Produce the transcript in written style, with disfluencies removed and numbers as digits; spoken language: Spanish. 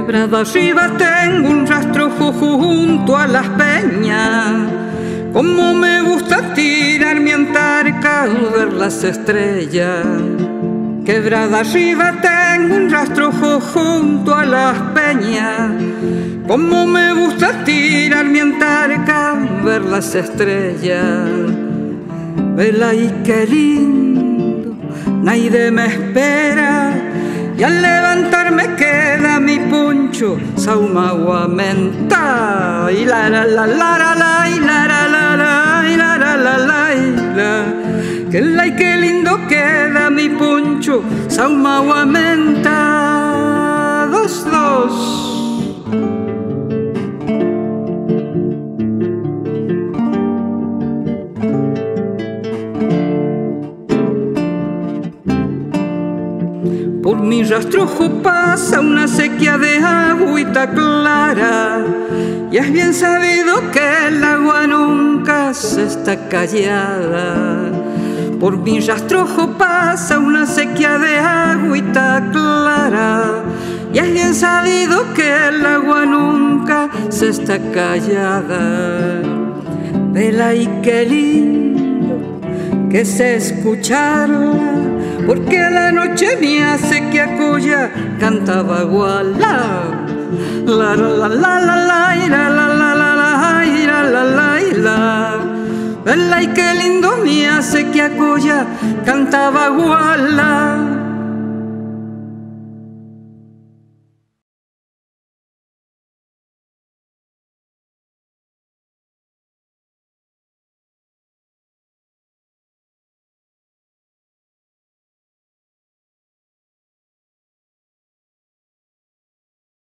Quebrada arriba tengo un rastro junto a las peñas. Como me gusta tirar mi antarca al ver las estrellas. Quebrada arriba tengo un rastro junto a las peñas. Como me gusta tirar mi antarca al ver las estrellas. Vela y qué lindo, nadie me espera. Y al levantarme queda mi poncho saumaguamenta. Y la la la la la la, y la la la la, y la la la la, y la. Qué lindo queda mi poncho saumaguamenta. Dos, dos. Por mi rastrojo pasa una sequía de agüita clara, y es bien sabido que el agua nunca se está callada. Por mi rastrojo pasa una sequía de agüita clara, y es bien sabido que el agua nunca se está callada. Vela y qué lindo que se escucharla, porque la noche me hace que acoya cantaba guala. La la la la la la, la la la la la, la la la la. Vela y qué lindo me hace que acoya cantaba guala.